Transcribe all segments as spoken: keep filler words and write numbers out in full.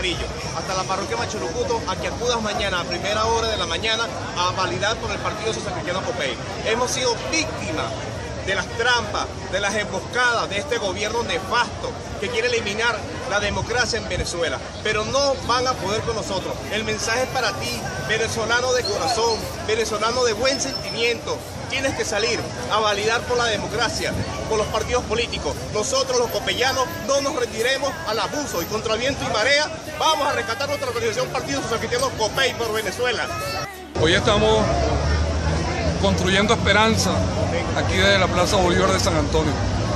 Jarillo, hasta la parroquia Machurucuto, a que acudas mañana a primera hora de la mañana a validar por el Partido Social Cristiano Copey. Hemos sido víctimas de las trampas, de las emboscadas de este gobierno nefasto que quiere eliminar la democracia en Venezuela, pero no van a poder con nosotros. El mensaje es para ti, venezolano de corazón, venezolano de buen sentimiento. Tienes que salir a validar por la democracia, por los partidos políticos. Nosotros los copellanos no nos retiremos al abuso y contra viento y marea vamos a rescatar nuestra organización Partido Social Cristiano Copey por Venezuela. Hoy estamos construyendo esperanza aquí desde la Plaza Bolívar de San Antonio.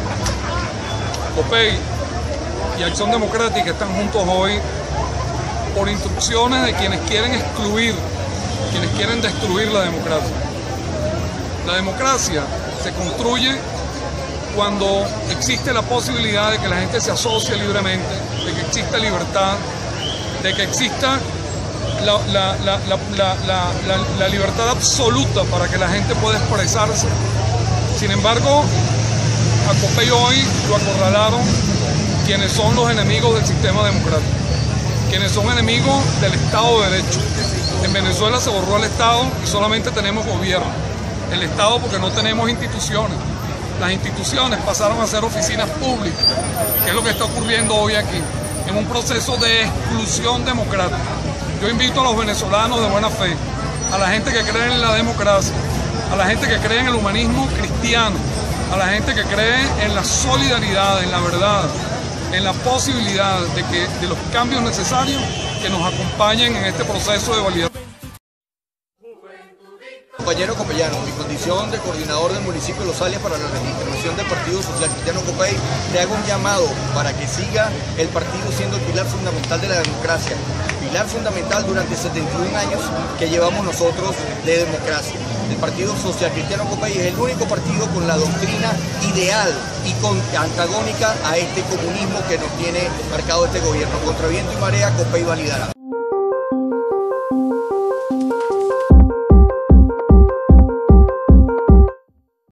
Copey y Acción Democrática están juntos hoy por instrucciones de quienes quieren excluir, quienes quieren destruir la democracia. La democracia se construye cuando existe la posibilidad de que la gente se asocie libremente, de que exista libertad, de que exista La, la, la, la, la, la, la libertad absoluta para que la gente pueda expresarse. Sin embargo, a Copey hoy lo acorralaron quienes son los enemigos del sistema democrático, quienes son enemigos del Estado de Derecho. En Venezuela se borró el Estado y solamente tenemos gobierno. El Estado porque no tenemos instituciones. Las instituciones pasaron a ser oficinas públicas, que es lo que está ocurriendo hoy aquí, en un proceso de exclusión democrática. Yo invito a los venezolanos de buena fe, a la gente que cree en la democracia, a la gente que cree en el humanismo cristiano, a la gente que cree en la solidaridad, en la verdad, en la posibilidad de, que, de los cambios necesarios que nos acompañen en este proceso de validación. Compañero copellano, en mi condición de coordinador del municipio de Los Alias para la registración del Partido Social Cristiano Copey, te hago un llamado para que siga el partido siendo el pilar fundamental de la democracia, pilar fundamental durante setenta y un años que llevamos nosotros de democracia. El Partido Social Cristiano Copey es el único partido con la doctrina ideal y con, antagónica a este comunismo que nos tiene marcado este gobierno. Contra viento y marea, Copey validará.